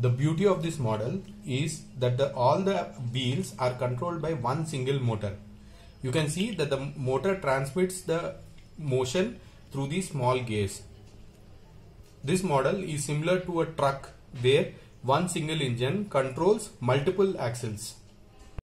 The beauty of this model is that all the wheels are controlled by one single motor. You can see that the motor transmits the motion through the small gears. This model is similar to a truck where one single engine controls multiple axles.